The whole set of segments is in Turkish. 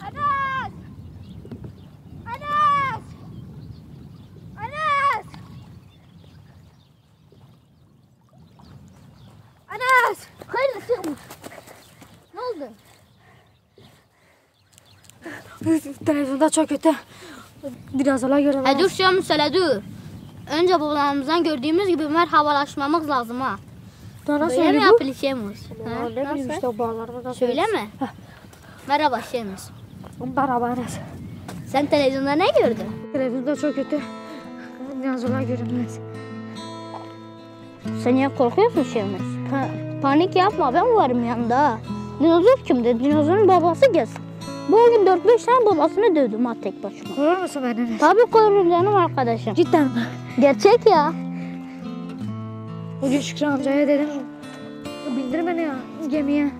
Anas! Anas! Anas! Anas! Hayırlısı. Ne oldu? Televizyonda çok kötü. Dinozola göre. Dur Şemus hele dur. Önce babalarımızdan gördüğümüz gibi merhabalaşmamız lazım ha. Böyle mi yapılır Şemus? Ne bileyim işte bağlarda da. Söyleme. Merhaba Şemus. Merhaba Anas. Sen televizyonda ne gördün? Televizyonda çok kötü. Dinozola görünmez. Sen ya korkuyorsun Şemus. Panik yapma, ben varım yanında. Dinozor kimdir? Dinozorun babası gelsin. Bu gün 4-5 tane babasını dövdüm ha tek başıma. Korur musun beni Anas? Tabii korurum canım arkadaşım. Cidden mi? Gerçek ya. Bugün Şükrü amcaya dedim. Bindir beni ya gemiye.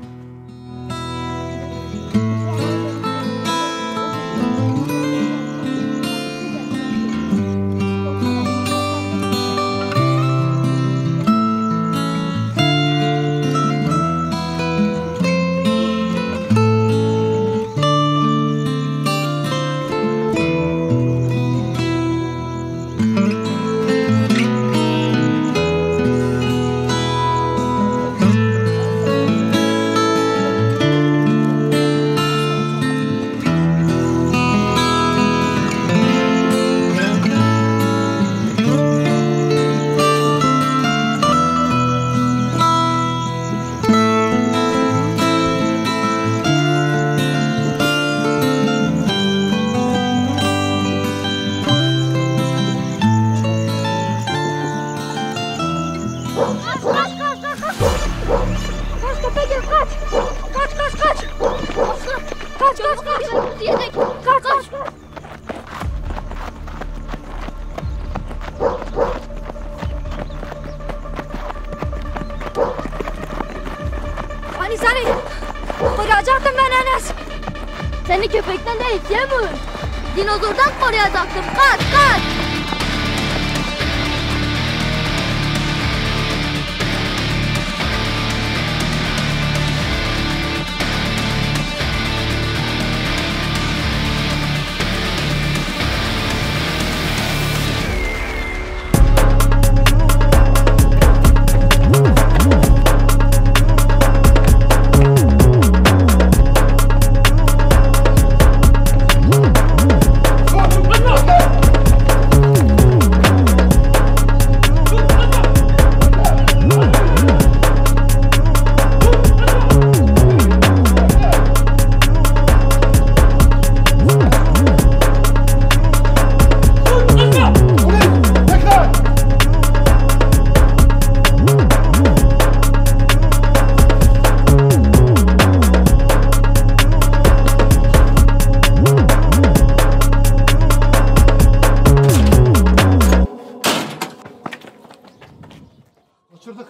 Hani seni koruyacaktım ben Enes. Seni köpekten değil Şemus. Dinozordan koruyacaktım. Kaç kaç. Kaçırdık.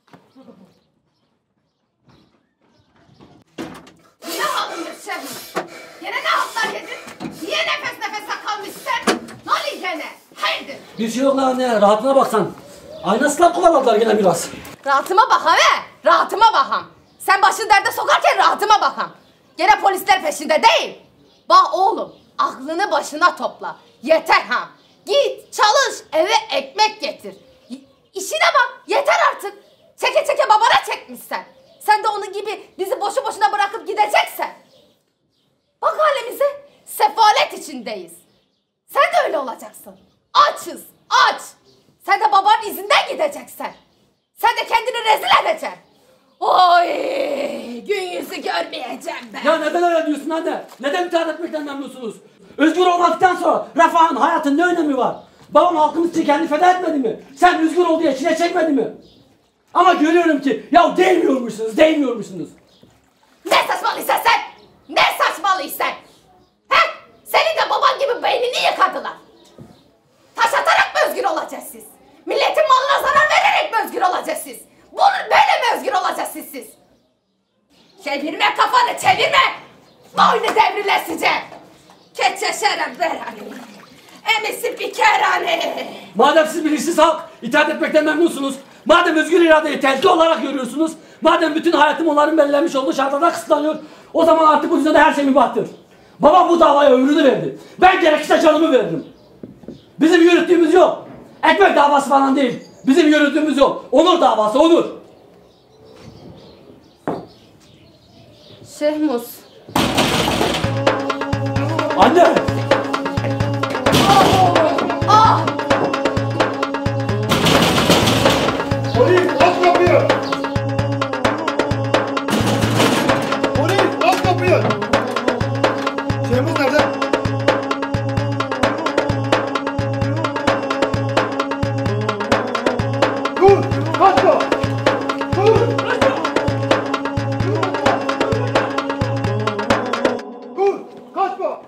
Ne halındır Şemus? Yine ne haltlar yedin? Niye nefes nefese kalmışsın? Ne oluyor gene? Hayırdır? Bir şey yok lan anne, rahatına baksan. Aynasından kovaladılar gene biraz. Rahatıma bak he? Rahatıma bakam. Sen başını derde sokarken rahatıma bakam. Gene polisler peşinde değil. Bak oğlum, aklını başına topla. Yeter ha. Git, çalış, eve ekmek getir. İşine bak, yeter artık. Çeke çeke babana çekmişsen. Sen de onun gibi bizi boşu boşuna bırakıp gideceksen. Bak halimize, sefalet içindeyiz. Sen de öyle olacaksın. Açız, aç. Sen de babanın izinden gideceksin. Sen de kendini rezil edeceksin. Oy, gün yüzü görmeyeceğim ben. Ya neden öyle diyorsun anne? Neden itaat etmekten memnunsunuz? Özgür olmaktan sonra refahın, hayatın ne önemi var? Babam halkımız için kendini feda etmedi mi? Sen özgür ol diye çile çekmedi mi? Ama görüyorum ki ya değmiyormuşsunuz. Ne saçmalıysan sen? Ne saçmalıysan? He? Senin de baban gibi beynini yıkadılar. Taş atarak mı özgür olacağız siz? Milletin malına zarar vererek mi özgür olacağız siz? Böyle mi özgür olacağız siz? Çevirme kafanı, çevirme! Boynu devrilesice! Keçeşerem berani! Emisi bir kerane! Madem siz bilinçsiz halk itaat etmekten memnunsunuz, madem özgür iradeyi tehdit olarak görüyorsunuz, madem bütün hayatım onların belirlenmiş olduğu şartlarda kısıtlanıyor, o zaman artık bu dünyada her şey mübahtır. Babam bu davaya ömrünü verdi. Ben gerekirse canımı veririm. Bizim yürüttüğümüz yol ekmek davası falan değil. Bizim yürüttüğümüz yol onur davası, onur. Şehmus. Anne! Ah! Polis aç kapıyı! Polis aç kapıyı! Şehmuz nerede? Dur! Kaçma! Dur! Dur! Kaçma!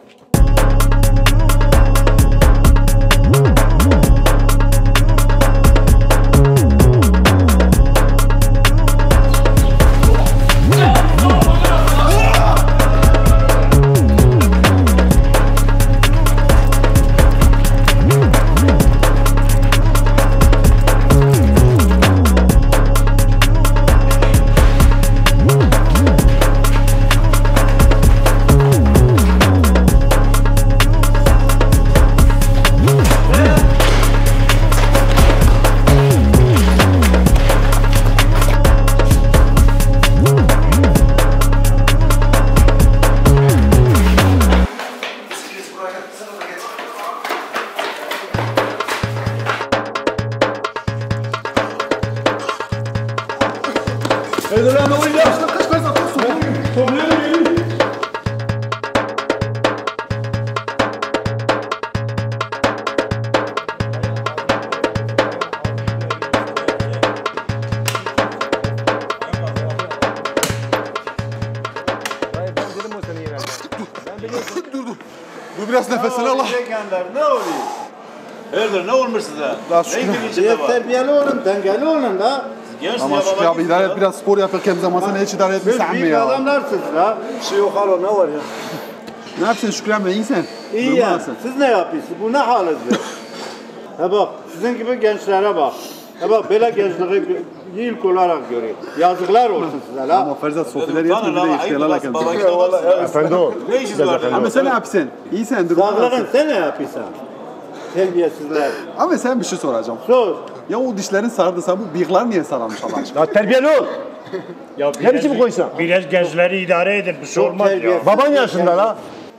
Bu biraz nefesini al. Ne oluyor? Hayırdır ne olmuş size? La Ne şükür. ilgili içinde var? Terbiyeli olun, dengeli olun da. Genç Ama ya Şükrü baba abi idare et, biraz spor yapırken zamanla hiç idare etmişsin Siz mi büyük ya? adamlarsınız ha. Bir şey yok hala ne var ya? Ne yapıyorsun Şükrü abi, iyi sen? İyi Durumu ya. nasıl? Siz ne yapıyorsunuz? Bu ne halinizdir? Ha bak, sizin gibi gençlere bak. Ha bak, böyle gençliği ilk olarak göreyim. Yazıklar olsun size la. Ama Ferzat sofiler yetmiyor bir de ihtiyarlarla kendisi. Efendi ol. Ne işiniz var? Ama sen ne yapıyorsun? İyi sen, durumu Sağlığın nasıl? sen ne yapıyorsun? Terbiyesizler. Ama sen bir şey soracağım. Sus. Ya o dişlerin sardı, sen bu bıyıklar niye sararmış Allah aşkına? Ya terbiyeli ol. Ya Ne biçim koysan? Biraz gençleri idare edin. Bir şey Çok olmaz ya. terbiyesiz. Baban yaşında la.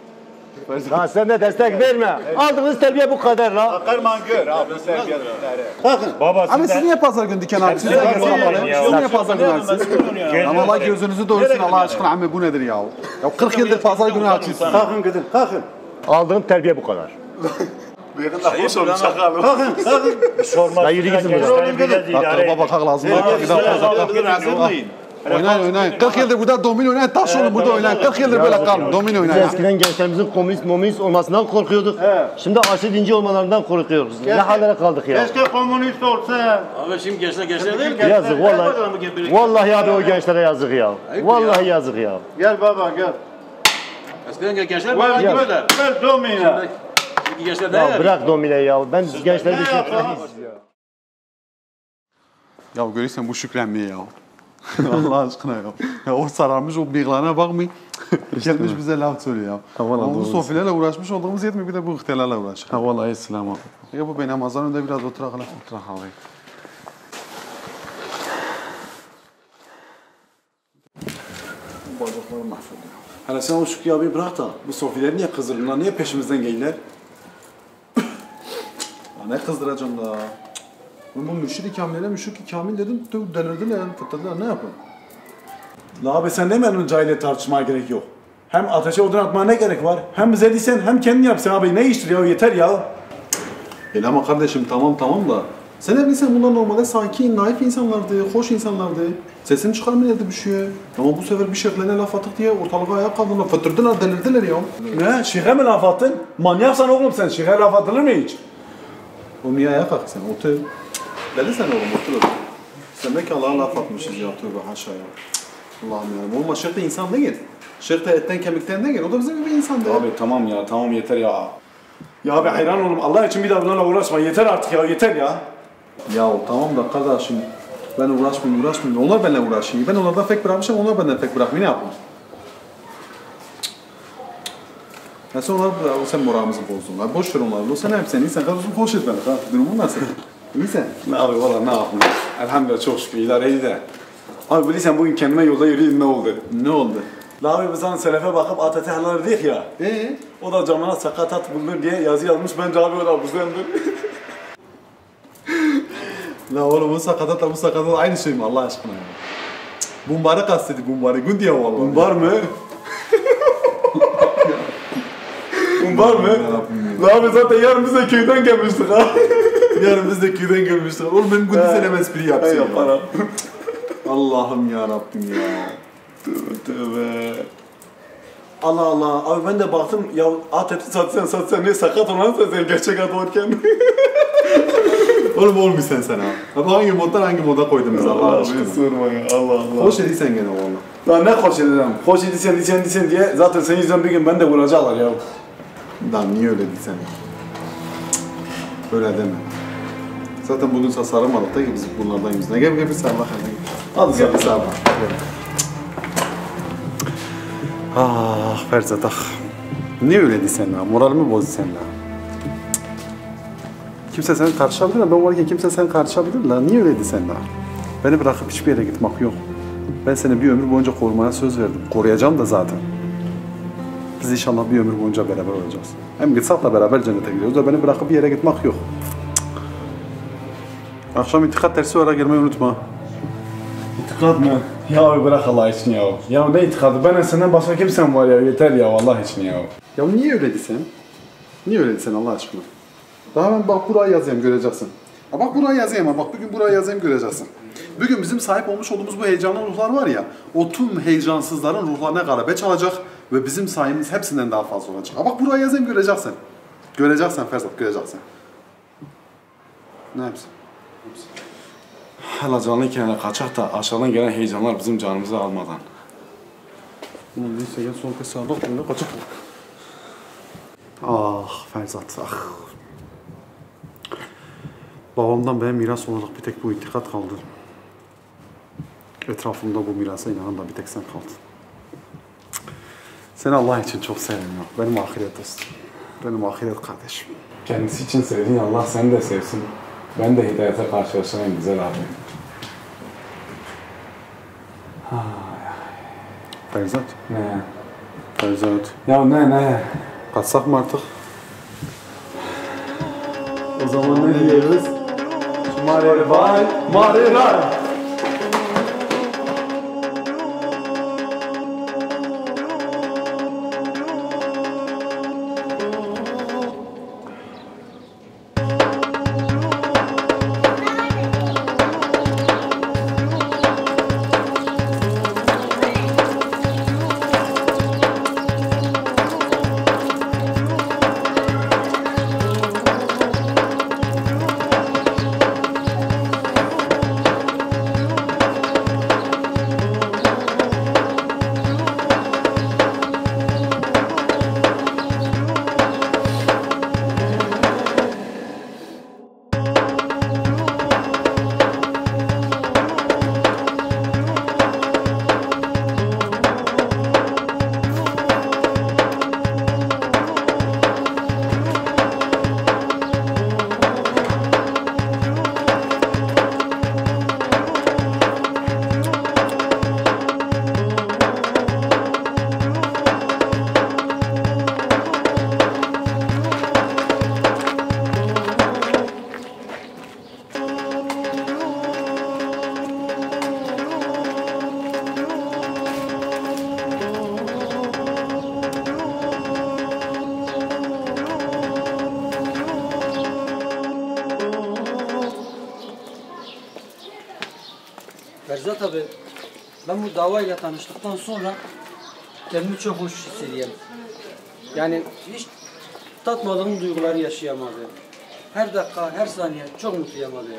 Lan sen de destek verme. Aldığınız terbiye bu kadar la. Akarman gör abi sevgiler. Kalkın. Baba Ama siz sizden... niye pazar günü diken abi? Siz de Saçma gelsin olmayın kapalı. ya. Siz niye pazar günü açsınız? Ama Allah gözünüzü doyursun Allah aşkına abi, bu nedir ya? Ya 40 yıldır pazar günü açıyorsun. Kalkın kızım, kalkın. Aldığın terbiye bu kadar. Hoş olmuş şakalı. Kalkın, kalkın. Bir şey olmaz. Ya yürü gidin Sizden buradan. gençleri biraz idare Dakika edin. baba bakak lazım. Bir daha fazla. Oynayın oynayın. 40 yıldır burada domino oynayın. Taş olun burada oynayın. 40 yıldır böyle kalın. Domino Biz oynayın. eskiden gençlerimizin komünist olmasından korkuyorduk. Şimdi aşı dinci olmalarından korkuyoruz. Ne Keşke- hallere kaldık ya. Keşke komünist olsa. Abi şimdi gençler değil mi? Yazık vallahi. Vallahi abi o gençlere yazık ya. Vallahi yazık ya. Gel baba gel. Eskiden gençler Ver, bana ver, gibiler. ver domine. Şimdi gençler Ya değil. bırak domine ya. Ben gençleri Ne düşünüyorum. yapalım? Ya görürsen bu şükrenmiyor ya. Allah aşkına ya. Ya o sararmış o bıyıklarına bakmayın. Gelmiş bize laf söylüyor ya. Ama bu sofilerle uğraşmış olduğumuz yetmiyor, bir de bu ihtiyarlarla uğraşıyor. Ha vallahi selam abi. Ya bu benim Ramazan önünde biraz oturak hala. Oturak abi. Bacaklarım mahvoluyor. Hele sen o Şükrü abi bırak da bu sofileri niye kızdırırlar? Niye peşimizden gelirler? Ya ne kızdıracağım da? Ben bu müşrik-i kamilere müşrik-i kamil dedim, delirdiler, fıtladılar, ne yapın? La abi sen demedin cahiliye tartışmaya gerek yok. Hem ateşe odun atmaya ne gerek var? Hem bize değilsen hem kendin yapsan abi, ne iştir ya, yeter ya. Öyle ama kardeşim tamam da sen ne bilsen bunlar normalde sakin, naif insanlardı, hoş insanlardı. Sesini çıkarmıyorlardı bir şeye. Ama bu sefer bir şeylerine laf attık diye ortalığa ayak kaldırdılar, fıttırdılar, delirdiler ya. Ne? Şeyhe mi laf attın? Manyaksan oğlum sen, şeyhe laf atılır mı hiç? Oğlum niye ayağa kalk sen, otur. Deli sen oğlum, otur. Demek ki Allah'a laf atmışız ya, tövbe haşa ya. Allah'ım ya, oğlum şeyh de insan değil. Şeyh de etten kemikten değil, o da bizim gibi insan değil. Abi tamam ya, tamam yeter ya. Ya abi hayran oğlum, Allah için bir daha bunlarla uğraşma, yeter artık ya, yeter ya. Ya tamam da kardeşim, ben uğraşmayayım. Onlar benimle uğraşıyor. Ben onlardan pek bırakmışım, onlar benden pek bırakmıyor. Ne yapayım? Ya sen onları bırak, sen moralımızı bozdun. Boş ver onları. Sen hep sen iyisin. Kardeşim hoş et beni. Durumun nasıl? İyisin. Ne abi valla ne yapayım? Elhamdülillah çok şükür idare de. Abi bilirsen bugün kendime yolda yürüyordum ne oldu? Ne oldu? La abi biz hani selefe bakıp atete helal dedik ya. O da camına sakatat bulunur diye yazı yazmış. Bence abi o da buzlandır. La oğlum bu sakatat aynı şey mi Allah aşkına ya? Bumbarı kastedi bumbarı. Gün diye vallahi. Bumbar mı? Bumbar mı? La abi zaten yarın biz de köyden gelmiştik ha. Yarın biz de köyden görmüştük. Oğlum benim gün sen hem espri yapsın ya. Para. Allah'ım ya Rabbim ya. Tövbe. Allah Allah. Abi ben de baktım ya at eti satsan ne sakat olan sen gerçek at varken. Oğlum olmuş sen ha. Abi hangi moddan hangi moda koydun biz Allah aşkına. Sorma ya Allah Allah. Hoş ediysen gene valla. Lan ne hoş edeceğim. Hoş ediysen diye zaten senin yüzünden bir gün ben de vuracaklar ya. Lan niye öyle diysen? Öyle deme. Zaten bugün sarılmadık da ki biz bunlardan yüzüne. Gel bir sarıl hadi. Hadi Gel bir sarıl. Ah Ferzat ah. Niye öyle diysen lan? Moralimi bozdu sen lan. Kimse seni karşılayabilir mi? Ben varken kimse seni karşılayabilir lan. Niye öyle diysen lan? Beni bırakıp hiçbir yere gitmek yok. Ben seni bir ömür boyunca korumaya söz verdim. Koruyacağım da zaten. Biz inşallah bir ömür boyunca beraber olacağız. Hem gitsek de beraber cennete gidiyoruz da beni bırakıp bir yere gitmek yok. Akşam itikat dersi var, girmeyi unutma. İtikad mı? Ya abi bırak Allah için ya. Ya ne itikadı? Ben senden başka kimsen var ya. Yeter ya Allah için ya. Ya niye öyle desen? Niye öyle desen Allah aşkına? Daha ben bak buraya yazayım göreceksin. Ha bak buraya yazayım ha bak bugün buraya yazayım göreceksin. Bugün bizim sahip olmuş olduğumuz bu heyecanlı ruhlar var ya, o tüm heyecansızların ruhlarına galebe çalacak ve bizim sayımız hepsinden daha fazla olacak. Ha bak buraya yazayım göreceksin. Göreceksin Ferzat, göreceksin. Ne yapsın? Hala canlıyken kaçak da aşağıdan gelen heyecanlar bizim canımızı almadan. Neyse gel son kez sağa bak, bunda kaçak. Ah Ferzat, ah. Babamdan benim miras olarak bir tek bu itikat kaldı. Etrafımda bu mirasa inanan da bir tek sen kaldın. Seni Allah için çok seviyorum. Benim ahiret dostum. Benim ahiret kardeşim. Kendisi için sevdiğin Allah seni de sevsin. Ben de hidayete karşılaşayım güzel abi. Ferzat. Ne? Ferzat. Ya ne? Kaçsak mı artık? O zaman ne diyoruz? Mare bay, mare ray. Ferzat abi, ben bu davayla tanıştıktan sonra kendimi çok hoş hissediyorum. Yani hiç tatmadığım duyguları yaşayamadım. Her dakika, her saniye çok mutluyum abi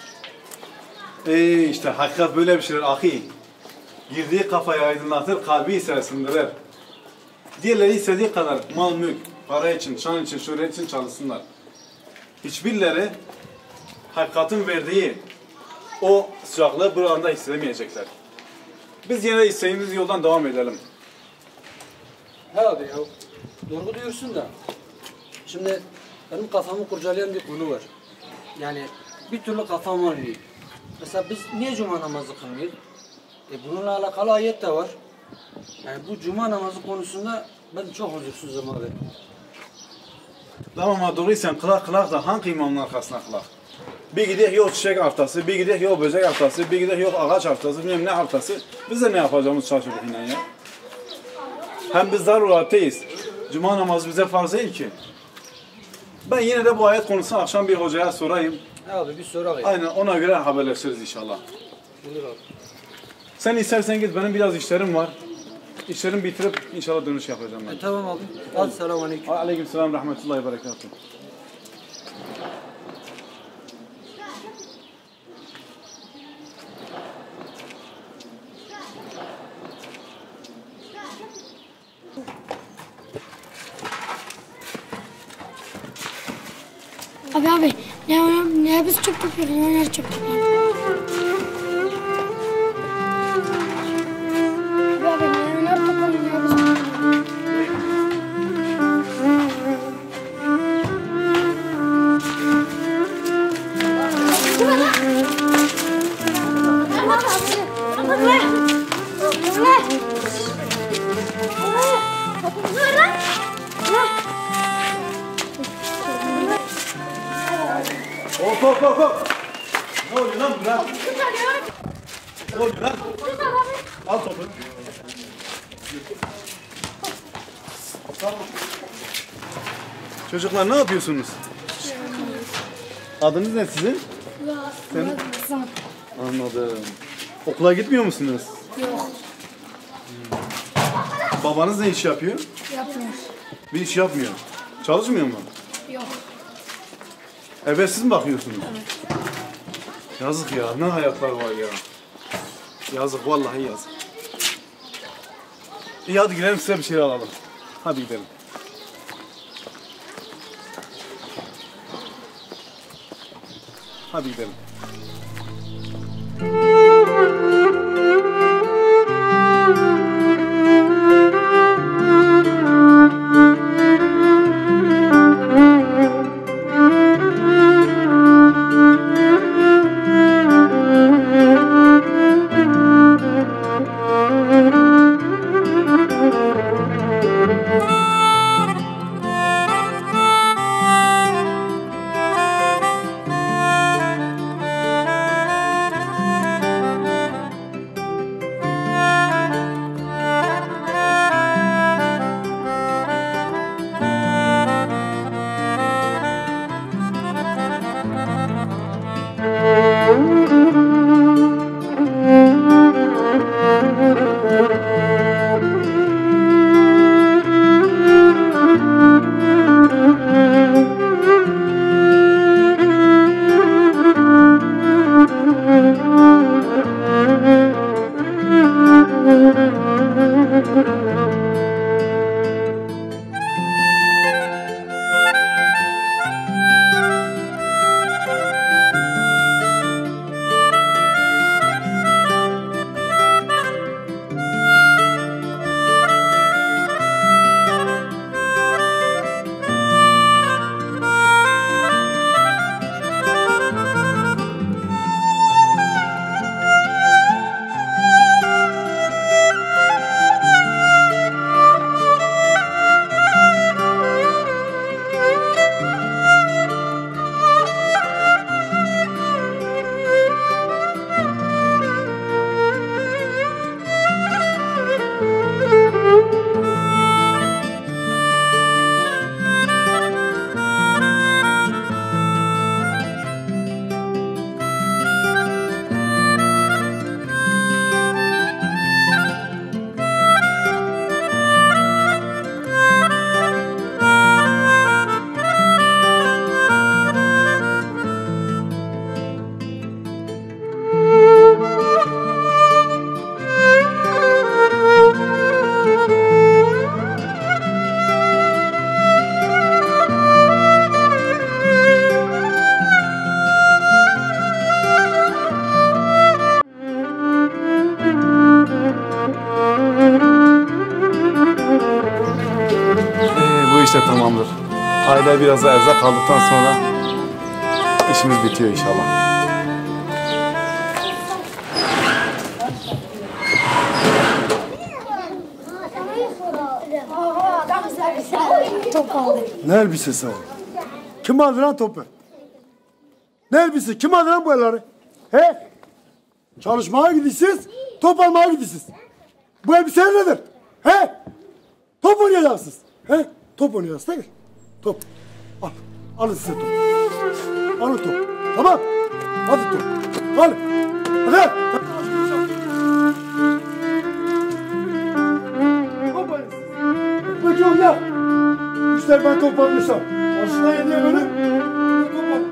ya. İşte hakikat böyle bir şeyler ahi. Girdiği kafayı aydınlatır, kalbi ise ısındırır. Diğerleri istediği kadar mal mülk, para için, şan için, şöhret için çalışsınlar. Hiçbirleri hakikatin verdiği o sıcaklığı bu anda hissedemeyecekler. Biz yine de istediğimiz yoldan devam edelim. He abi ya. Doğru diyorsun da. Şimdi benim kafamı kurcalayan bir konu var. Yani bir türlü kafam olmuyor. Mesela biz niye cuma namazı kılmıyoruz? Bununla alakalı ayet de var. Yani bu cuma namazı konusunda ben çok huzursuzum abi. Tamam ama doğruysan kılak da hangi imamın arkasına kılak? Bir gidek yok çiçek haftası, bir gidek yok böcek haftası, bir gidek yok ağaç haftası, bilmem ne haftası. Biz de ne yapacağımız şaşırdık inan ya. Hem biz zarurateyiz. Cuma namazı bize farz değil ki. Ben yine de bu ayet konusunu akşam bir hocaya sorayım. Abi bir sorayım. Aynen ona göre haberleşiriz inşallah. Buyur abi. Sen istersen git, benim biraz işlerim var. İşlerimi bitirip inşallah dönüş yapacağım ben. Tamam abi. Hadi selamun aleyküm. Aleykümselam rahmetullahi berekatuhu. Abi ne biz çok topluyoruz, neler çok topluyoruz. Abi neler topluyoruz, ne biz topluyoruz. Hop. Ne oluyor lan Murat? Ne oluyor lan? Al topu. Çocuklar ne yapıyorsunuz? Adınız ne sizin? Senin? Anladım. Okula gitmiyor musunuz? Yok. Babanız ne iş yapıyor? Yapmıyor. Bir iş yapmıyor. Çalışmıyor mu? Yok. Eve siz mi bakıyorsunuz? Evet. Yazık ya, ne hayatlar var ya. Yazık, vallahi yazık. İyi hadi gidelim size bir şey alalım. Hadi gidelim. Hadi gidelim. bu iş de tamamdır. Aile biraz da erzak aldıktan sonra işimiz bitiyor inşallah. Ne elbisesi o? Kim aldı lan topu? Ne elbise? Kim aldı lan bu elleri? He? Çalışmaya gidiyorsunuz, top almaya gidiyorsunuz. Bu elbiseler nedir? He? Top oynayacaksınız. He? Top oynayacaksınız değil mi? Top. Al. Alın size top. Alın top. Tamam. Hadi top. Al. Hadi. Top oynayın. Peki oyna. İşte ben top almışsam. Aslında yediye böyle. Top al.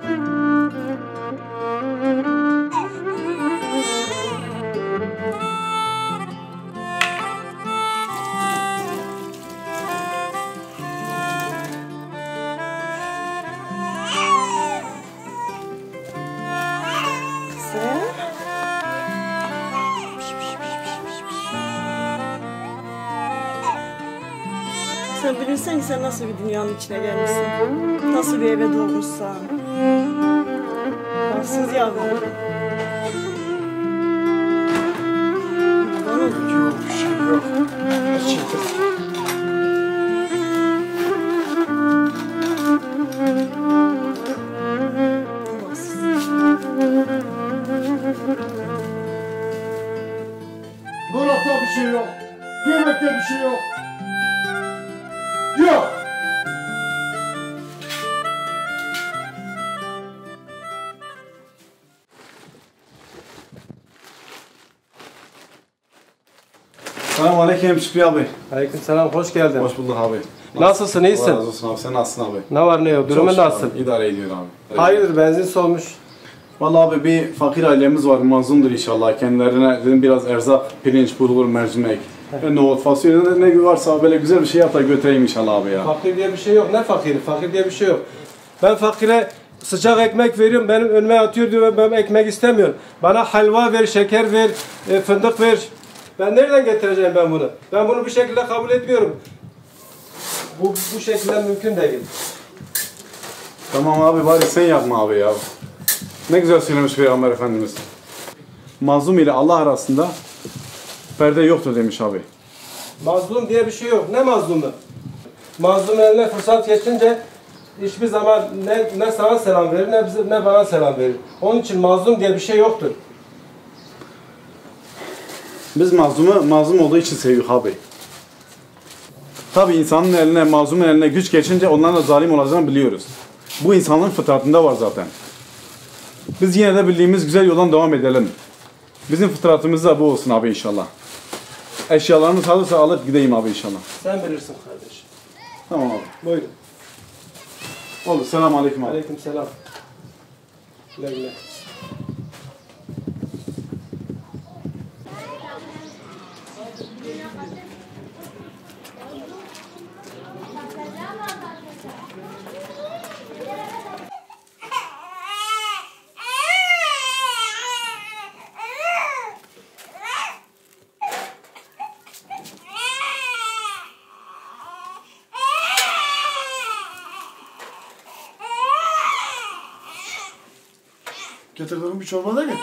Sen bilirsen ki sen nasıl bir dünyanın içine gelmişsin. Nasıl bir eve doğmuşsan. Baksız yavrum. Yok bir şey yok. Dolapta bir şey yok. Yemekte bir şey yok. Yok. Selamünaleyküm Şükrü abi. Aleykümselam, hoş geldin. Hoş bulduk abi. Nasılsın, iyisin? Allah razı olsun abi, sen nasılsın abi? Ne var ne yok, durumun nasıl? İdare ediyor abi. Hayırdır, benzin solmuş. Vallahi abi bir fakir ailemiz var, mazlumdur inşallah. Kendilerine dedim biraz erzak, pirinç, bulgur, mercimek, nohut, fasulye ne varsa böyle güzel bir şey yap da götüreyim inşallah abi ya. Fakir diye bir şey yok, ne fakiri? Fakir diye bir şey yok. Ben fakire sıcak ekmek veriyorum, benim önüme atıyor diyor, ben ekmek istemiyorum. Bana helva ver, şeker ver, fındık ver. Ben nereden getireceğim ben bunu? Ben bunu bu şekilde kabul etmiyorum. Bu şekilde mümkün değil. Tamam abi bari sen yapma abi ya. Ne güzel söylemiş Peygamber Efendimiz. Mazlum ile Allah arasında perde yoktur demiş abi. Mazlum diye bir şey yok. Ne mazlumu? Mazlum eline fırsat geçince hiçbir zaman ne sana selam verir ne bana selam verir. Onun için mazlum diye bir şey yoktur. Biz mazlum olduğu için seviyoruz abi. Tabi insanın eline, mazlumun eline güç geçince onlarla zalim olacağını biliyoruz. Bu insanın fıtratında var zaten. Biz yine de bildiğimiz güzel yoldan devam edelim. Bizim fıtratımız da bu olsun abi inşallah. Eşyalarımız hazırsa alıp gideyim abi inşallah. Sen bilirsin kardeşim. Tamam abi. Buyurun. Oldu. Selamun aleyküm abi. Aleyküm selam. Güle güle. Getirdiğim bir çorba değil mi?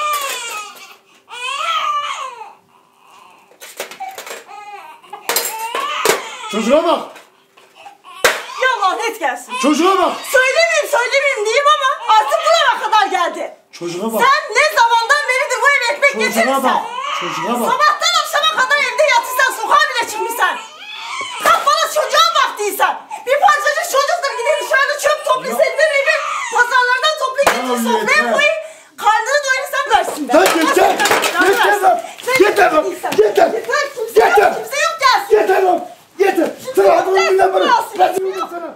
Çocuğa bak! Ya lanet gelsin. Çocuğa bak! Söylemeyeyim diyeyim ama artık buraya kadar geldi. Çocuğa bak! Sen ne zamandan beridir bu eve ekmek getirirsen. Çocuğa bak! Sabahtan akşama kadar evde yatırsan sokağa bile çıkmışsan. Kalk bana çocuğa bak değilsen. Bir parçacık çocuktur gidin dışarıda çöp toplayın evi. Pazarlardan toplayın getir sofraya koyun. Karnını doyurursan versin be. Lan yeter! Yeter lan! Yeter! Yeter! Kimse yok gelsin. Yeter lan! Yeter! Sana adımı dinle bana! Adımı dinle sana!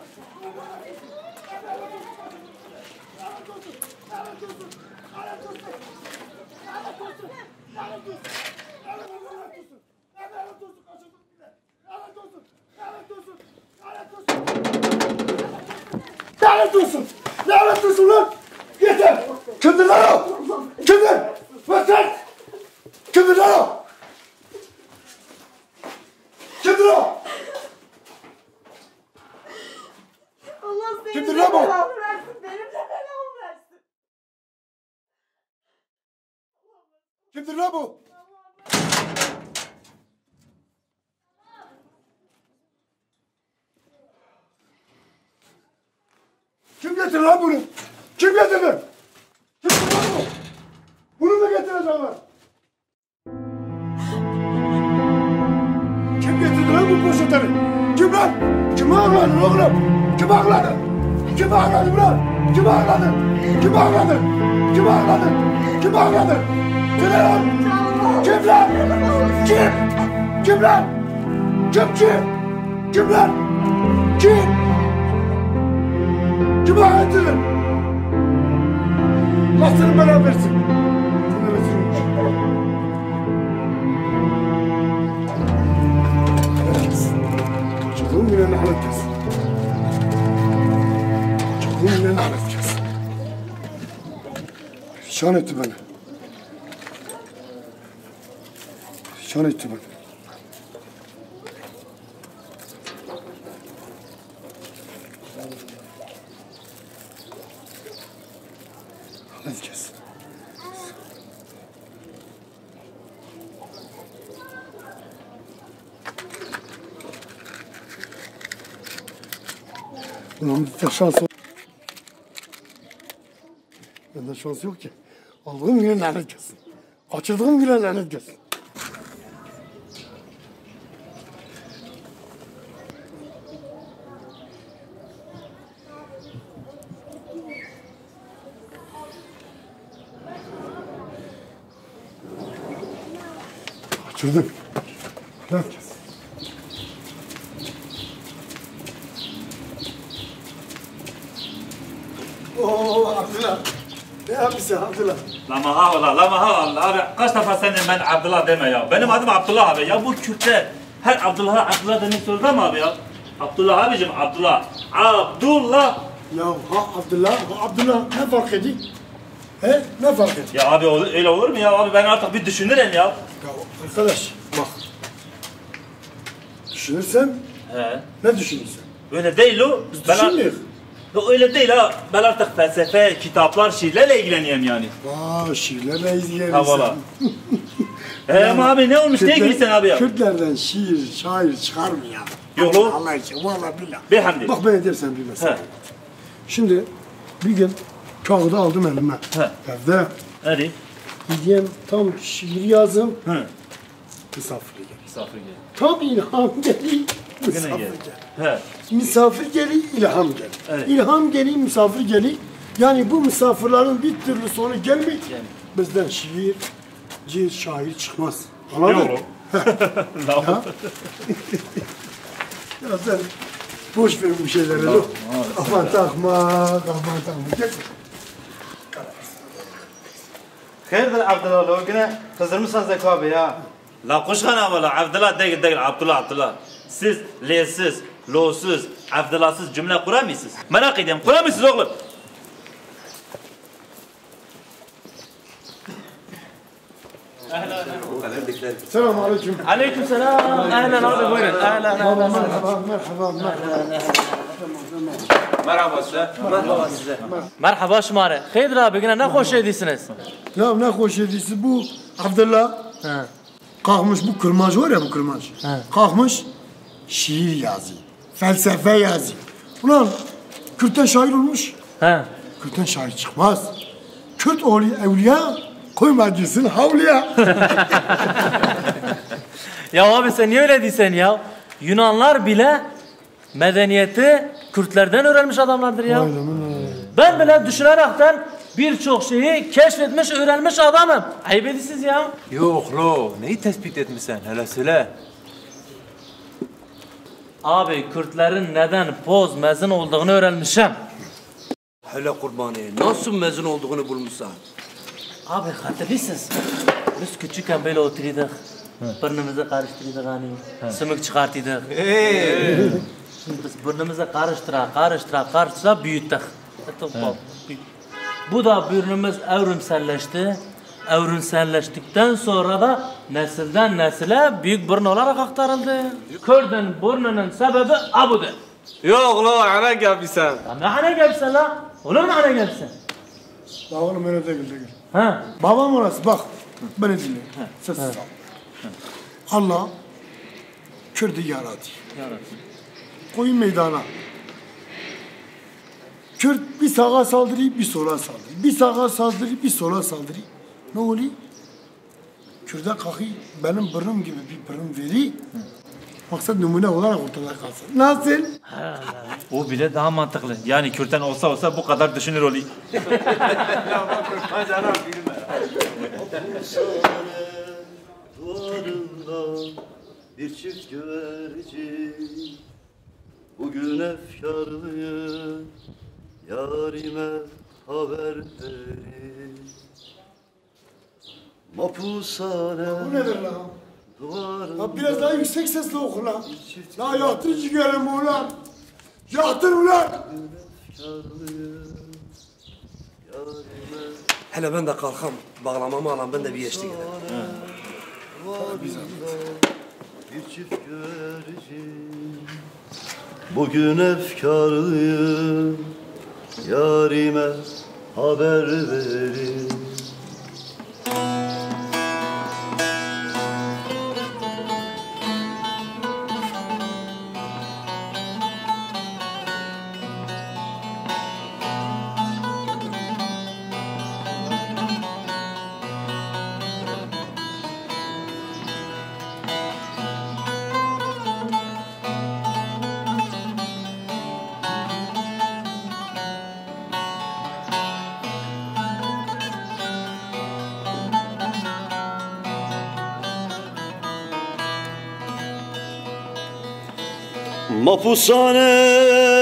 Lanet olsun! Lanet olsun lan! Yeter! Kimdir lan o? Kimdir? Bak sen! Kimdir lan o? Kimdir o? Kimdir lan bu? Benim de belamı versin. Kimdir lan bu? Kim getirdi lan bunu? Kim getirdi? Kimdir lan bu? Bunu mu getirecekler? Kim getirdi lan bu poşetleri? Kim lan? Kim ağladı oğlum? Kim ağladı? Kim ağladı lan? Kim ağladı? Kim ağladı? Kim ağladı? Kim ağladı? Kim lan? Kim lan? Kim? Kim lan? Kim? Kim lan? Kim? Kim ağladı? Allah seni bana versin. Sana versin. Çocuğum yine lanet gelsin. Çocuğum yine lanet gelsin. Perişan etti beni. Perişan etti beni. Lanet gelsin. Ulan bir şans yok. Bende şans yok ki. Aldığım güne lanet gelsin. Kaçırdığım güne lanet gelsin. Kaçırdım. Lanet gelsin. Oo Abdullah. Ne yapıyorsun Abdullah? Lama ha valla, lama ha valla abi. Kaç defa senin ben Abdullah deme ya. Benim adım Abdullah abi. Ya bu Kürtler her Abdullah demek zorunda mı abi ya? Abdullah abicim, Abdullah. Abdullah. Ya ha Abdullah, ha Abdullah ne fark ediyor? He? Ne fark ediyor? Ya abi öyle olur mu ya abi? Ben artık bir düşünürüm ya. Ya arkadaş bak. Düşünürsen He. ne düşünürsen? Öyle değil o. Biz düşünmüyoruz. Öyle değil ha. Ben artık felsefe, kitaplar, şiirlerle ilgileniyorum yani. Vaa şiirlerle izleyebilirsin. Ha valla. Ama abi ne olmuş? Ne ilgilisin abi ya? Kürtlerden şiir, şair çıkar mı ya? Yok o. Allah için, valla billah. Bihamdi. Bak ben edersen bir mesele. Şimdi bir gün kağıdı aldım elime. Evde. Hadi. Gideyim tam şiir yazım. Misafir gel. Misafir gel. Tam ilham geliyor. Misafir gel. gel. Misafir geliyor, ilham geliyor. Evet. İlham geliyor, misafir geliyor. Yani bu misafirlerin bir türlü sonu gelmiyor. Bizden şiir, şair çıkmaz. Anladın mı? Yok. Ya. Ya sen boş ver bu şeyleri. Aman takma. Gel. Hayırdır Abdullah o güne kızdırmışsın Zeki abi ya. La kuşkana valla Abdullah değil Abdullah. Siz lesiz, losuz, Abdullahsız cümle kuramıyorsunuz. Merak ediyorum kuramıyorsunuz oğlum. Selamun aleyküm. Aleyküm selam. Ahlan abi buyurun. Merhaba. Merhaba size. Merhaba size. Merhaba şumare. Haydır abi yine ne hoş ediyorsunuz? Ya ne hoş ediyorsun bu Abdullah. Kalkmış bu kırmacı var ya bu kırmacı. Kalkmış şiir yazıyor. Felsefe yazıyor. Ulan Kürt'ten şair olmuş. Kürt'ten şair çıkmaz. Kürt oğlu evliya koyma girsin havliya. Ya abi sen niye öyle diyorsun ya? Yunanlar bile medeniyeti Kürtlerden öğrenmiş adamlardır ya. Ben bile düşünerekten birçok şeyi keşfetmiş, öğrenmiş adamım. Ayıp ediyorsunuz ya. Yok lo, neyi tespit etmişsen hele söyle. Abi Kürtlerin neden poz mezun olduğunu öğrenmişim. Hele kurbanı, nasıl mezun olduğunu bulmuşsan. Abi hatırlıyorsunuz. Biz küçükken böyle oturuyorduk. Burnumuzu karıştırıyorduk hani. Sümük çıkartıyorduk. Şimdi biz burnumuzu karıştıra büyüttük. Bu da burnumuz evrimselleşti. Evrimselleştikten sonra da nesilden nesile büyük burun olarak aktarıldı. Kürt'ün burnunun sebebi abudur. Yok la ana gelmişsen. Ne hane gelmişsin la? Olur mu hane gelmişsin? La oğlum öyle değil. Ha. Babam orası bak. Beni dinle. Sessiz ol. Allah Kürt'ü yaradı. Koyun meydana. Kürt bir sağa saldırıyor, bir sola saldırıyor. Bir sağa saldırıyor, bir sola saldırıyor. Ne oluyor? Kürt'e kalkıyor, benim burnum gibi bir burun veriyor. Maksat numune olarak ortada kalsın. Nasıl? O bile daha mantıklı. Yani Kürt'ten olsa bu kadar düşünür oluyor. Duvarında bir çift güvercin bugün efkarlıyım yarime haber verin. Mapushane Bu nedir lan? Ya biraz daha yüksek sesle oku lan. La yaktır ciğerimi ulan. Yaktır ulan. Hele ben de kalkam. Bağlamamı alan ben de bir eşlik ederim. Bir çift güvercin bugün efkarlıyım yarime haber verin. Mapushane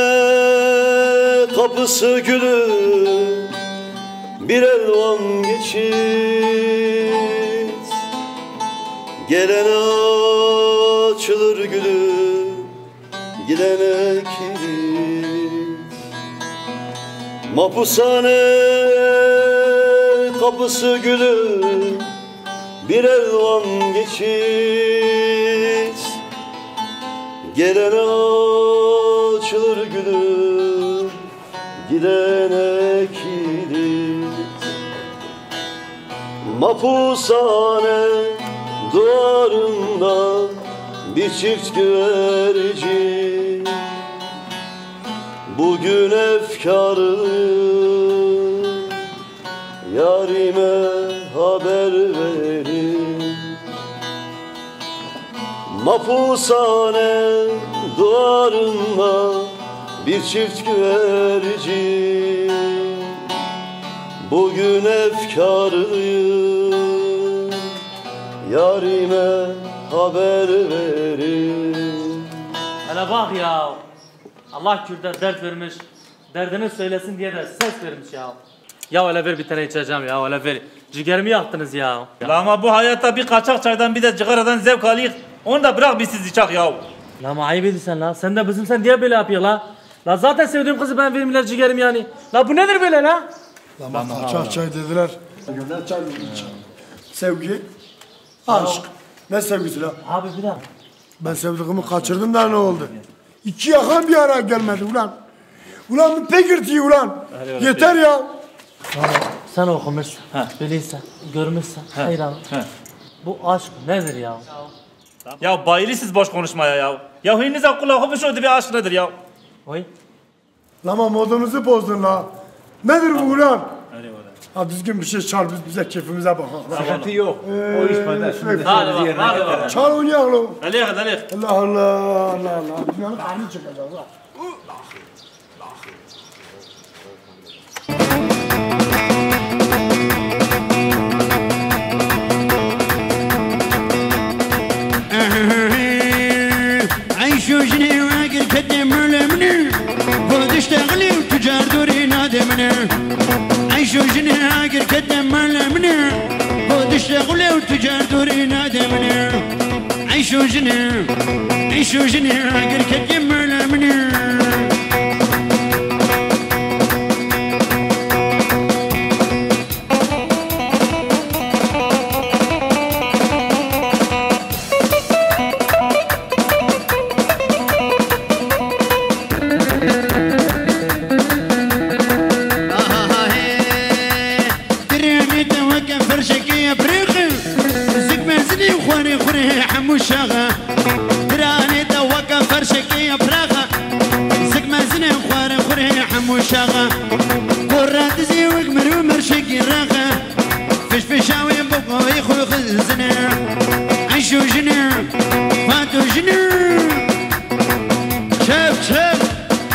kapısı gülü bir elvan geçit gelene açılır gülü gidene kilit. Mapushane kapısı gülü bir elvan geçit gelene açılır gülüm, gidene kilit. Mapushane duvarında bir çift güvercin bugün efkarlıyım yarime haber verin. Mapushane duvarında bir çift güvercin bugün efkarlıyım yarime haber verin. Hele bak ya. Allah Kürt'e dert vermiş. Derdini söylesin diye de ses vermiş ya. Ya öyle ver bir tane içeceğim ya öyle ver. Ciğerimi yaktınız ya. La ama bu hayatta bir kaçak çaydan bir de cigaradan zevk alıyık. Onu da bırak bir siz içak ya. La ama ayıp ediyorsun la. Sen de bizim sen diye böyle yapıyor la. La zaten sevdiğim kızı ben verimler ciğerim yani. La bu nedir böyle la? Lan kaçak çay dediler. Ne çay dediler? Sevgi, aşk. Ne sevgisi la? Abi bir dakika. Ben sevdiğimi kaçırdım da ne oldu? İki yakan bir araya gelmedi ulan. Ulan bir pekirtiyi ulan. Yeter ya. Sen okumuşsun, bilirsen, görmüşsen, hayran. Bu aşk nedir ya? Ya bayılı siz boş konuşmaya ya. Ya hıyınız akıllı okumuş oldu bir aşk nedir ya? Oy. Lama modunuzu bozdun la. Nedir bu ulan? Ha düzgün bir şey çal biz bize keyfimize bakalım. Sıkıntı yok. O iş bende. Şimdi hadi bak. Çal oynayalım. Hadi. Allah Allah Allah Allah. Dünyanın karnı çıkacak la. عيشوا جني واقل كدم لمني خذ اشتغلي وتجار دوري نادمني عيشوا جني واقل كدم لمني خذ اشتغلي وتجار دوري نادمني عيشوا جني واقل كدم لمني شاغا قرات زيوك مرو مرشق راغا فش فشاوي بقوي خو خزنا عيشو جنا فاتو جنا شاف شاف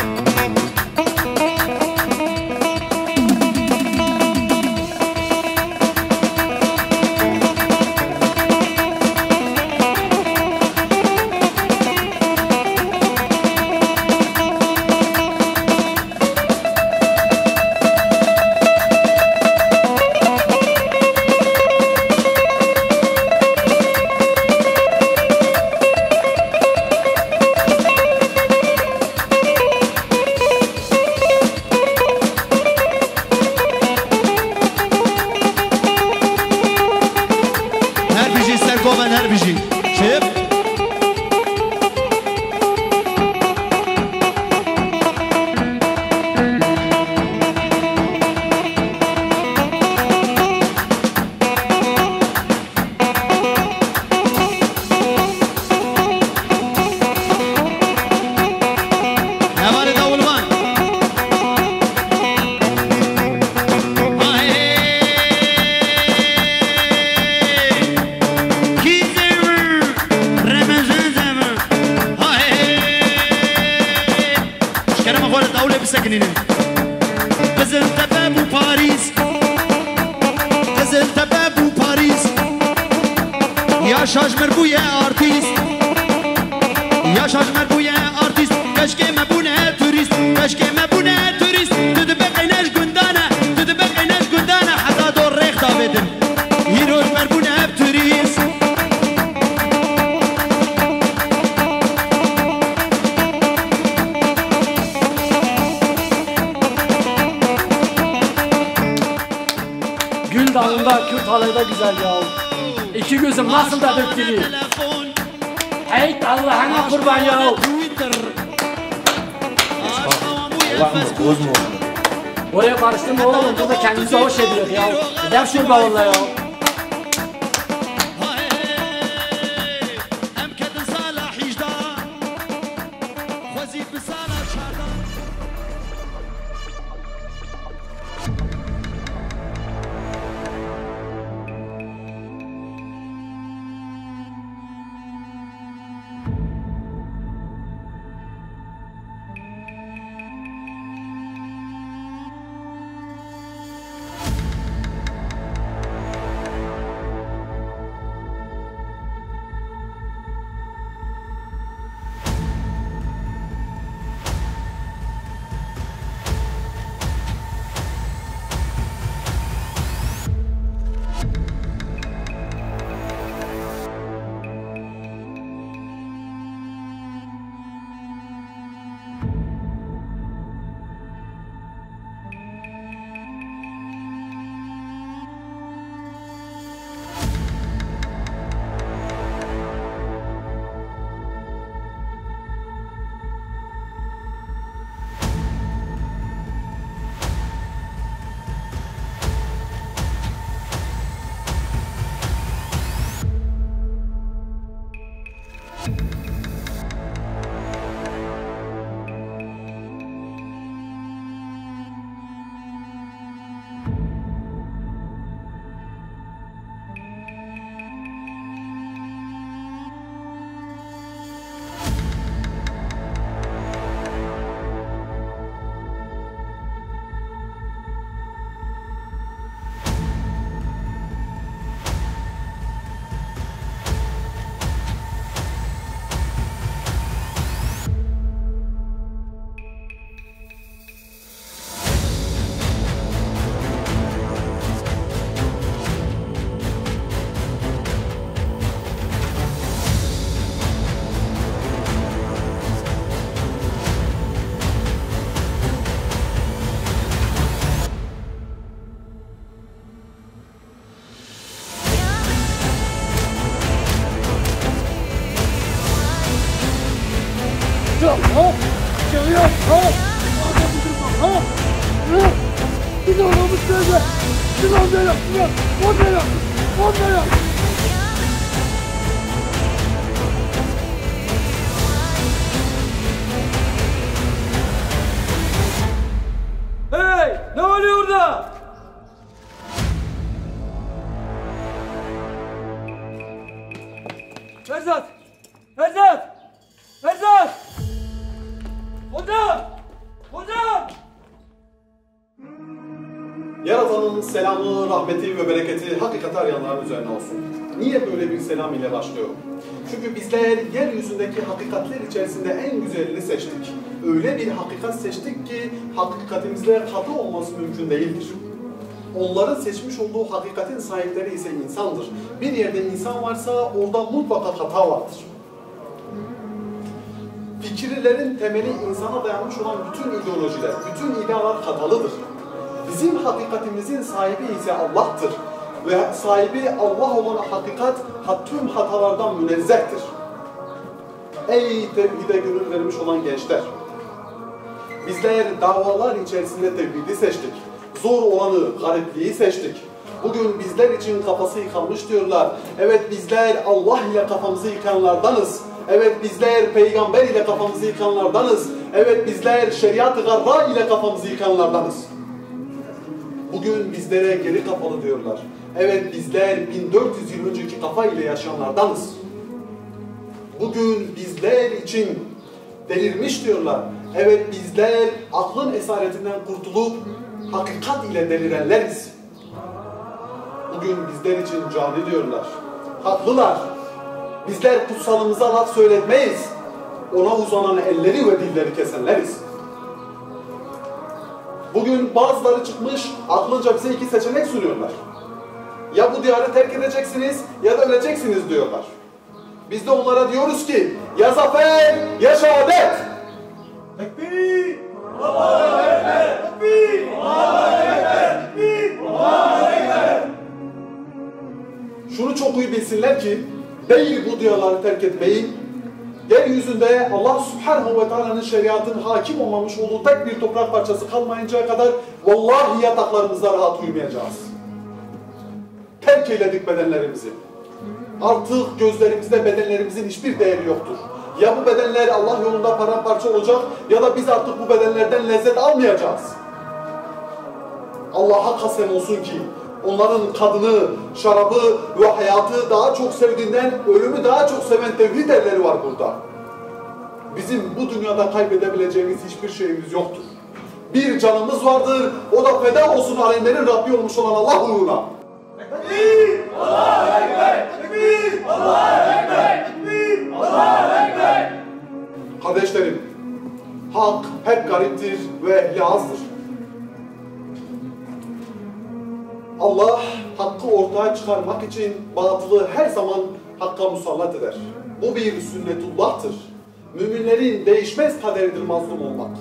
Gül dalında Kürt halayda güzel ya. İki gözüm nasıl da döktürüyor. Hey Allah'ına kurban ya. Allah'ımız bozma. Oraya karıştırma oğlum, burada kendimizi hoş ediyor ya. Gidelim şu bavulla ya. burada? Ferzat! Ferzat! Ferzat! Hocam! Hocam! Yaratanın selamı, rahmeti ve bereketi hakikati arayanların üzerine olsun. Niye böyle bir selam ile başlıyorum? Çünkü bizler yeryüzündeki hakikatler içerisinde en güzelini seçtik. Öyle bir hakikat seçtik ki hakikatimizle katı olması mümkün değildir. Onların seçmiş olduğu hakikatin sahipleri ise insandır. Bir yerde insan varsa orada mutlaka hata vardır. Fikirlerin temeli insana dayanmış olan bütün ideolojiler, bütün idealar hatalıdır. Bizim hakikatimizin sahibi ise Allah'tır. Ve sahibi Allah olan hakikat tüm hatalardan münezzehtir. Ey tevhide gönül vermiş olan gençler! Bizler davalar içerisinde tevhidi seçtik. Zor olanı, garipliği seçtik. Bugün bizler için kafası yıkanmış diyorlar. Evet bizler Allah ile kafamızı yıkanlardanız. Evet bizler peygamber ile kafamızı yıkanlardanız. Evet bizler şeriat-ı garra ile kafamızı yıkanlardanız. Bugün bizlere geri kafalı diyorlar. Evet bizler 1400 yıl önceki kafa ile yaşayanlardanız. Bugün bizler için delirmiş diyorlar. Evet bizler aklın esaretinden kurtulup hakikat ile delirenleriz. Bugün bizler için cani diyorlar. Haklılar. Bizler kutsalımıza laf söyletmeyiz. Ona uzanan elleri ve dilleri kesenleriz. Bugün bazıları çıkmış aklınca bize iki seçenek sunuyorlar. Ya bu diyarı terk edeceksiniz ya da öleceksiniz diyorlar. Biz de onlara diyoruz ki ya zafer ya şehadet. Tekbir! Allahu Ekber! Tekbir! Allahu Ekber! Tekbir! Allahu Ekber! Şunu çok iyi bilsinler ki değil bu diyarları terk etmeyi, yeryüzünde Allah Subhanahu ve Teala'nın şeriatının hakim olmamış olduğu tek bir toprak parçası kalmayıncaya kadar vallahi yataklarımızda rahat uyumayacağız. Terk eyledik bedenlerimizi. Artık gözlerimizde bedenlerimizin hiçbir değeri yoktur. Ya bu bedenler Allah yolunda paramparça olacak ya da biz artık bu bedenlerden lezzet almayacağız. Allah'a kasem olsun ki onların kadını, şarabı ve hayatı daha çok sevdiğinden ölümü daha çok seven tevhid erleri var burada. Bizim bu dünyada kaybedebileceğimiz hiçbir şeyimiz yoktur. Bir canımız vardır, o da feda olsun alemlerin Rabbi olmuş olan Allah uğruna. Tekbir! Allahu Ekber! Tekbir! Allahu Ekber! Tekbir! Allahu Ekber! Kardeşlerim, hak hep gariptir ve ehli azdır. Allah hakkı ortaya çıkarmak için batılı her zaman hakka musallat eder. Bu bir sünnetullah'tır. Müminlerin değişmez kaderidir mazlum olmak.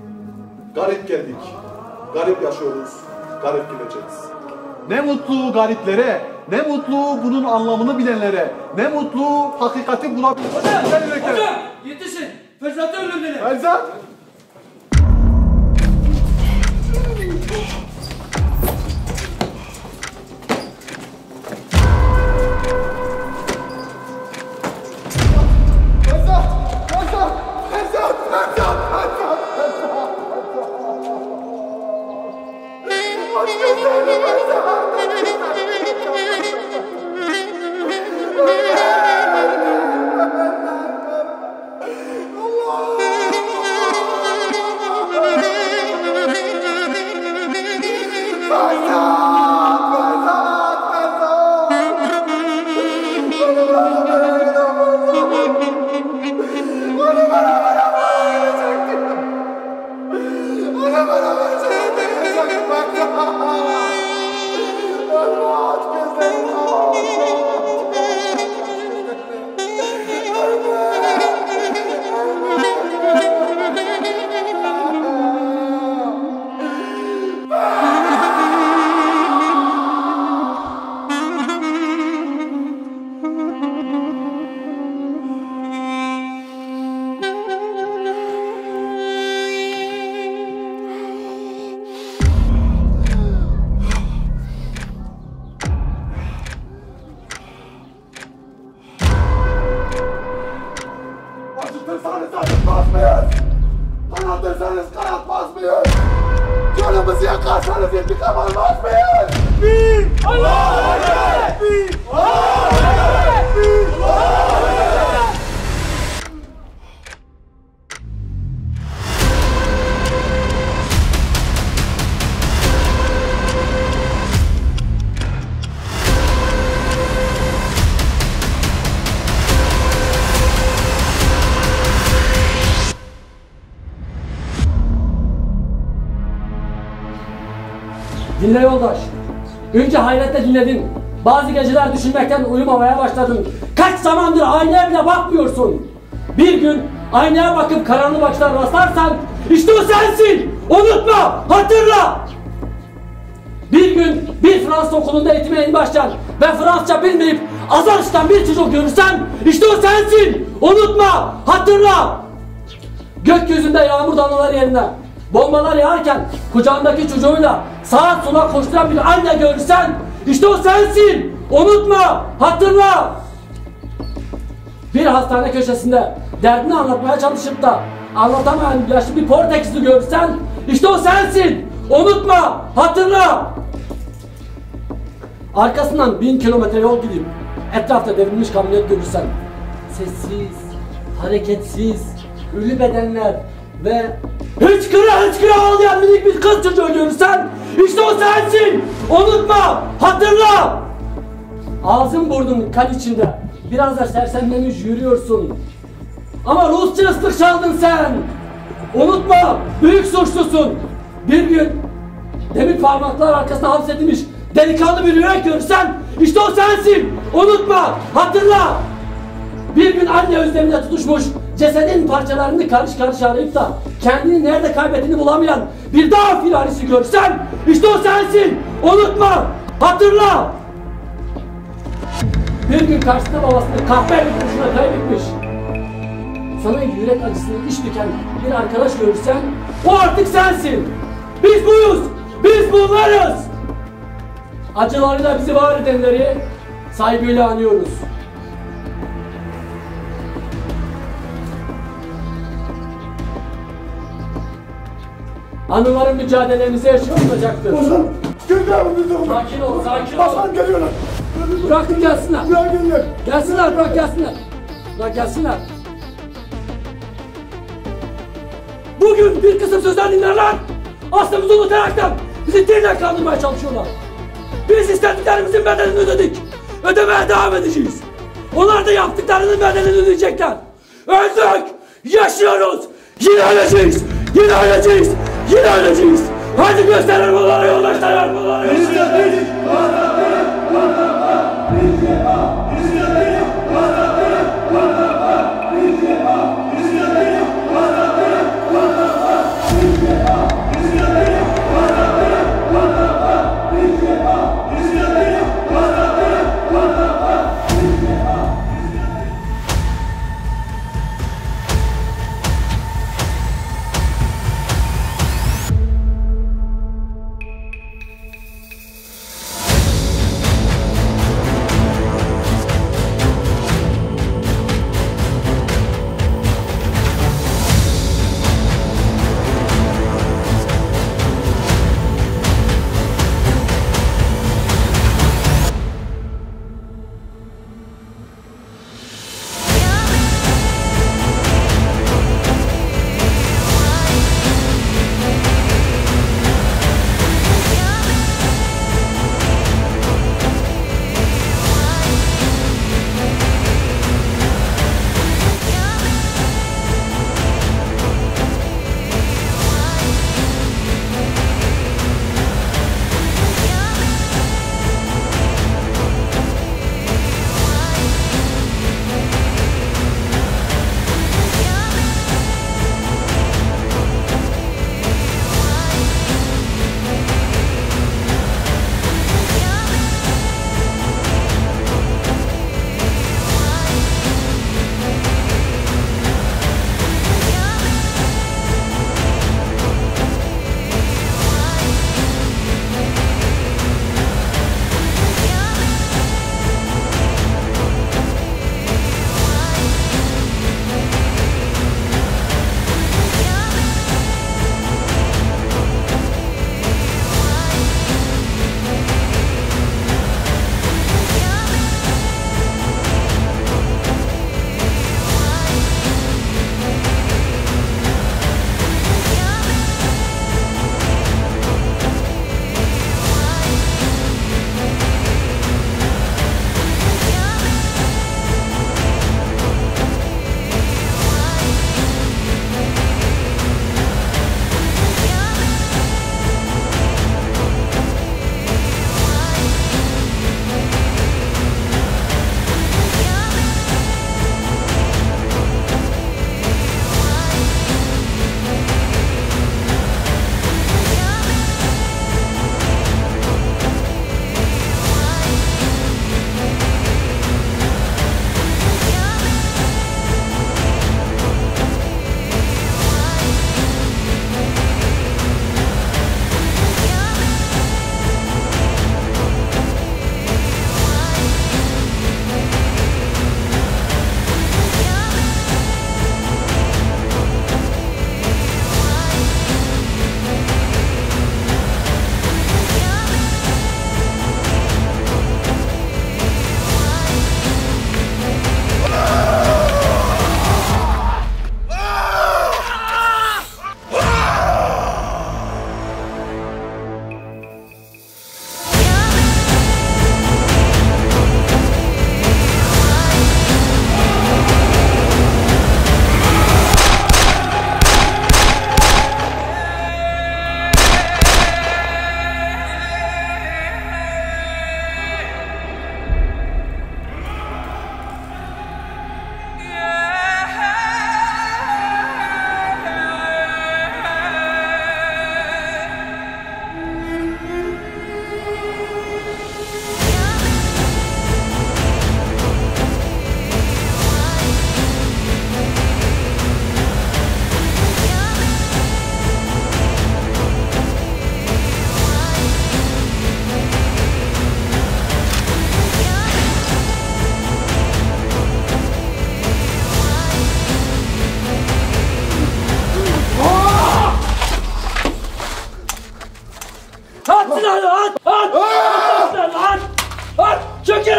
Garip geldik, garip yaşıyoruz, garip gideceğiz. Ne mutlu gariplere, ne mutlu bunun anlamını bilenlere, ne mutlu hakikati bulabilenlere. Hocam yetişin! Ferzat'ı öldürdüler! Ferzat! Acıtırsanız acıtmaz mıyız? Kanatırsanız kanatmaz mıyız? Canım başımızı yakarsanız intikam almaz mıyız? Bir! Allahu Ekber! Bir! Allahu Ekber! Bir! Allahu Ekber! Dinle yoldaş. Önce hayretle dinledin. Bazı geceler düşünmekten uyumamaya başladın. Kaç zamandır aynaya bile bakmıyorsun. Bir gün aynaya bakıp karanlık bakışlar rastlarsan işte o sensin. Unutma, hatırla. Bir gün bir Fransız okulunda eğitime yeni başlayan ve Fransızca bilmeyip azar işiten bir çocuk görürsen işte o sensin. Unutma, hatırla. Gökyüzünde yağmur damlaları yerine bombalar yağarken kucağındaki çocuğuyla sağa sola koşturan bir anne görürsen işte o sensin. Unutma, hatırla. Bir hastane köşesinde derdini anlatmaya çalışıp da anlatamayan yaşlı bir Portekizli görürsen işte o sensin. Unutma, hatırla. Arkasından 1000 kilometre yol gidip etrafta devrilmiş kamyonet görürsen sessiz, hareketsiz, ölü bedenler ve hıçkıra ağlayan minik bir kız çocuğu görürsen işte o sensin. Unutma, hatırla. Ağzın burnun kan içinde biraz da sersemlemiş yürüyorsun. Ama Rusça ıslık çaldın sen. Unutma, büyük suçlusun. Bir gün demir parmaklar arkasına hapsedilmiş delikanlı bir yürek görürsen işte o sensin. Unutma, hatırla. Bir gün anne özlemine tutuşmuş cesedin parçalarını karış karış arayıp da kendini nerede kaybettiğini bulamayan bir dağ firarisi görsen işte o sensin. Unutma, hatırla. Bir gün karşısında babasını kahve kurşuna kaybetmiş, sana yürek acısını iç büken bir arkadaş görürsen o artık sensin. Biz buyuz, biz bunlarız. Acılarıyla bizi var edenleri saygıyla anıyoruz. Anıların mücadelemize yaşanmayacaktır. Ozan, gönderme bizi oğlum. Sakin ol, sakin ol. Hasan geliyorlar. Bırakın gelsinler. Bırak gelsinler. Gelsinler, bırak gelsinler. Bırak gelsinler. Bugün bir kısım sözler dinlerler. Aslımızı unutaraktan bizi dinle kandırmaya çalışıyorlar. Biz istediklerimizin bedelini ödedik. Ödemeye devam edeceğiz. Onlar da yaptıklarının bedelini ödeyecekler. Öldük, yaşıyoruz. Yine öleceğiz, yine öleceğiz, yine öleceğiz. Hadi gösterelim onlara yoldaşlar.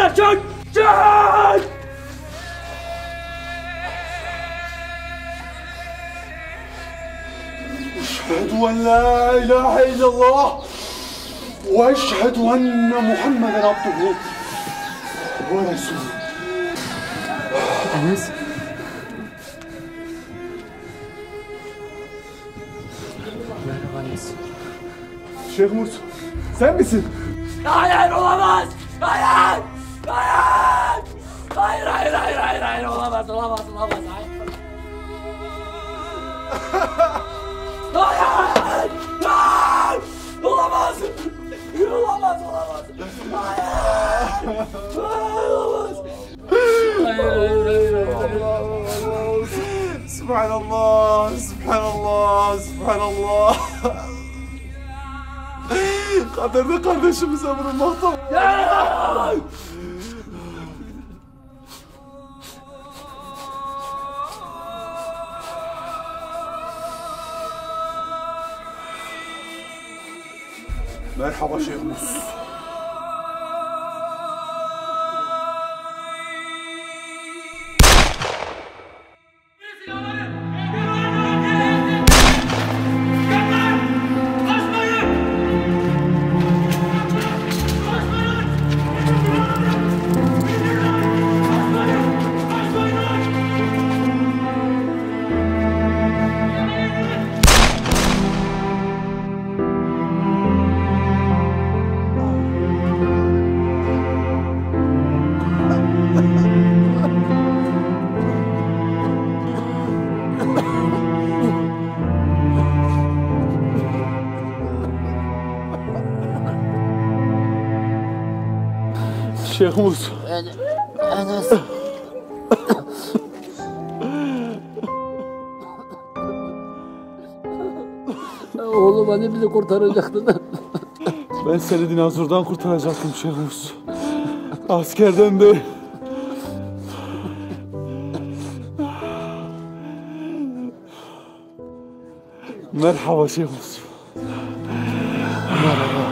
Çök çök çök. أشهد أن لا إله إلا الله وأشهد أن محمدا عبده ورسوله. Enes. Merhaba Enes. Şeyh Murs, sen misin? Hayır olamaz. Hayır. Hayır. Hayır hayır hayır hayır hayır olamaz olamaz olamaz hayır. Hayır. Hayır. Olamaz. Olamaz olamaz. Hayır. Hayır olamaz. Hayır hayır hayır. Subhanallah, Subhanallah, Subhanallah. Kaderde kardeşimize vurulmakta. Merhaba Şeyh Mus. Şeyh Mus. Enes. Oğlum hani bizi kurtaracaktın. Ben seni dinozordan kurtaracaktım Şeyh Mus. Askerden değil. Merhaba Şeyh Mus. Merhaba.